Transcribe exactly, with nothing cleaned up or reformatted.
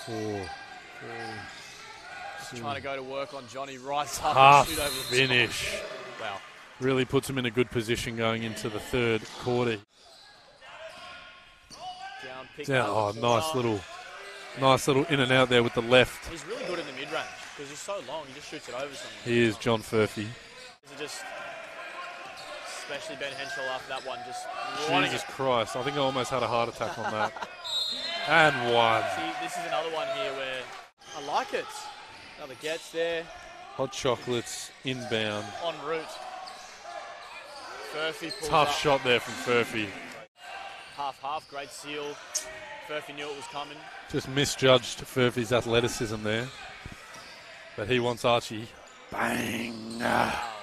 Four. Just trying to go to work on Johnny. Rises up Tough and shoot over the finish. top. Wow. Really puts him in a good position going into the third quarter. Down, pick Down. up Oh, the nice corner. little, nice little in and out there with the left. He's really good in the mid-range because he's so long. He just shoots it over someone. He is John Furphy. Is it just, especially Ben Henschel after that one, just wanting Jesus it. Christ. I think I almost had a heart attack on that. And one. See, this is another one here where I like it. Another gets there. Hot chocolates inbound. En route. Furphy pulls Tough up. shot there from Furphy. Half-half, great seal. Furphy knew it was coming. Just misjudged Furphy's athleticism there. But he wants Archie. Bang! Wow.